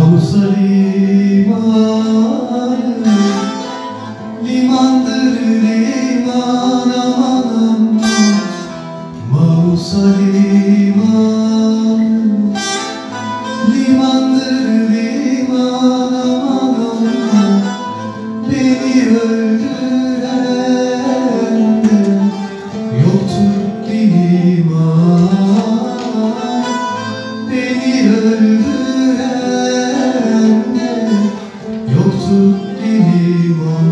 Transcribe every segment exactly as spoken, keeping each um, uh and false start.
Mausa limanı, limandır liman aman aman. Mausa limanı, limandır liman aman aman. Beni öldüren de yoktur liman. Beni öldüren de yoktur liman.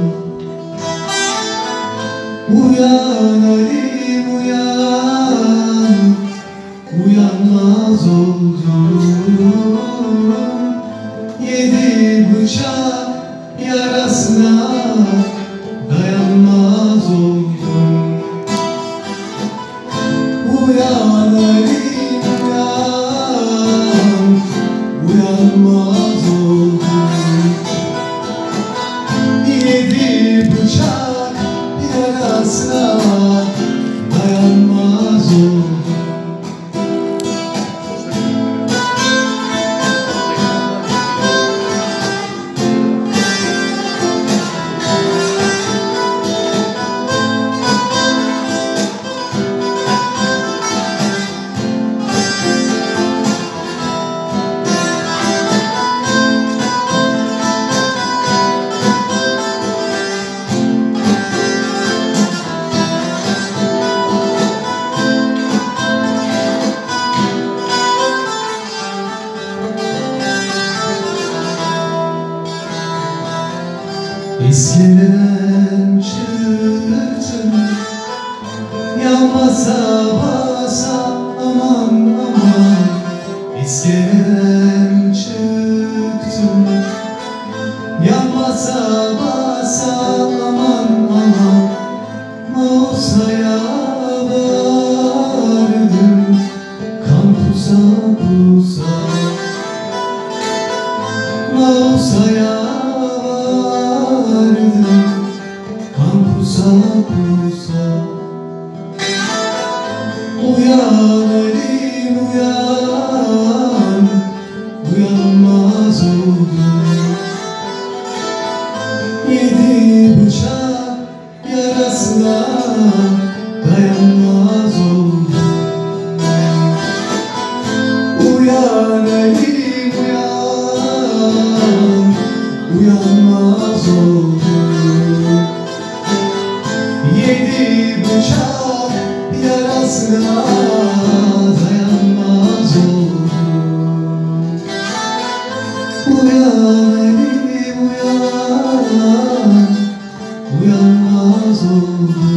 Uyan Halim uyan, uyanmaz oldum. Yedi bıçak yarasına dayanmaz oldum. Uyan Halim uyan, uyanmaz oldum. Yedi bıçak yarasına dayanmaz oldum. İskeleden çıktım, yan basa basa aman aman. İskeleden çıktım, yan basa basa aman aman. Mausa'ya vardım, kan pusa pusa. Mausa'ya kan pusa pusa. Uyan Halim uyan, uyanmaz oldum. Yedi bıçak yarasına dayanmaz oldum. Uyan Halim uyan, uyanmaz oldum. Yedi bıçak yarasına dayanmaz oldum. Uyan Halim uyan, uyanmaz oldum.